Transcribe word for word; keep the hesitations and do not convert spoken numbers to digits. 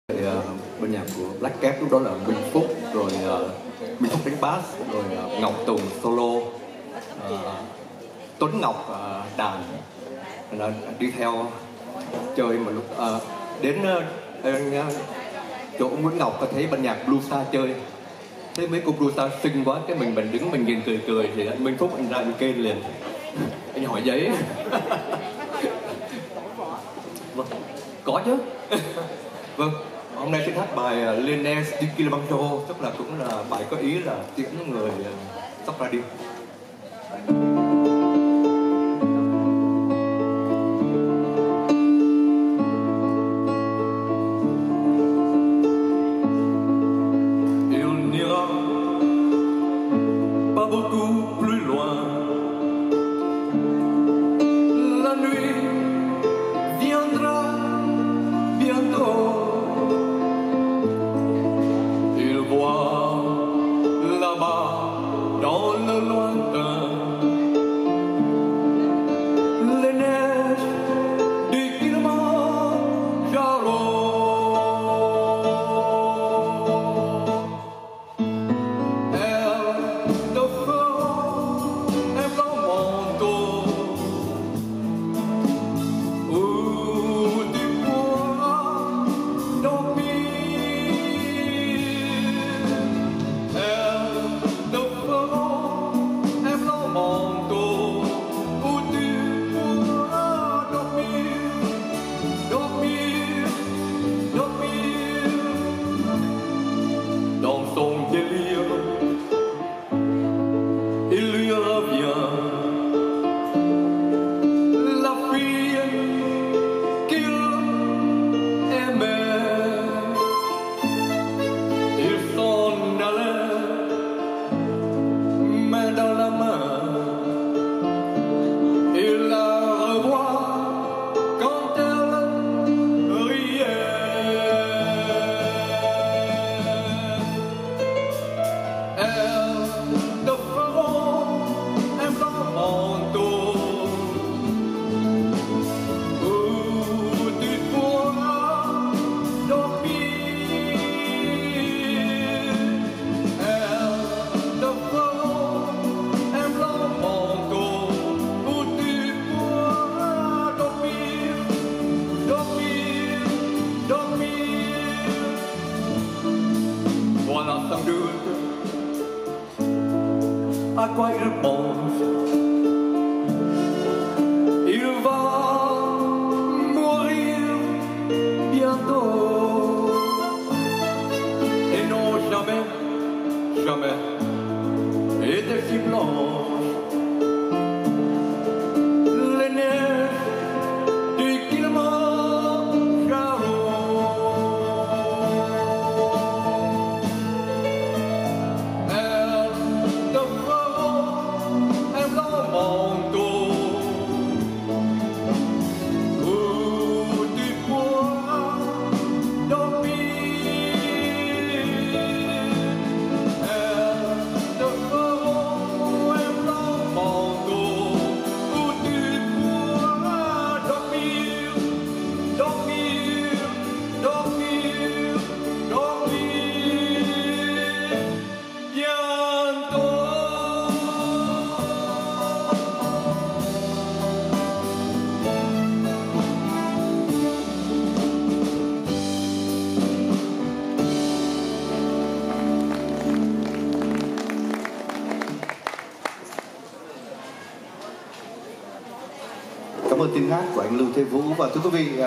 Thì, uh, bên nhạc của Black Cat lúc đó là Minh Phúc, rồi uh, Minh Phúc đánh bass, rồi uh, Ngọc Tùng solo, uh, Tuấn Ngọc uh, đàn, uh, đi theo chơi. Mà lúc uh, đến uh, chỗ Nguyễn Ngọc có thấy ban nhạc Blue Star chơi, thấy mấy cô Blue Star xinh quá, cái mình mình đứng mình nhìn cười cười thì anh Minh Phúc anh ra anh kêu liền, anh hỏi giấy. Vâng, có chứ. Vâng, hôm nay xin hát bài uh, Lioness di Kilimanjaro, tức là cũng là bài có ý là tiễn người uh, sắp ra đi. Il n'ira pas beaucoup plus loin. La nuit viendra bientôt. Il voit là-bas dans le lointain les neiges du Kilimanjaro. Elles te feront un blanc manteau où tu pourras dormir. Elles te feront un blanc manteau où tu pourras dormir, dormir, dormir. Dans son délire, il lui revient la fille qu'il aimait. Il s'en allait, main dans la main. Il la revoit quand elle riait. Elles te feront un blanc manteau où tu pourras dormir. Elles te feront un blanc manteau où tu pourras dormir, dormir, dormir. Voilà sans doute à quoi il pense. Il va mourir bientôt. Et non, jamais, jamais était si blanche. Les neiges du Kilimanjaro. Elles te feront un blanc manteau où tu pourras dormir. Elles te feront un blanc manteau où tu pourras dormir, dormir, dormir, dormir bientôt. Cảm ơn tiếng hát của anh Lưu Thế Vũ. Và thưa quý vị,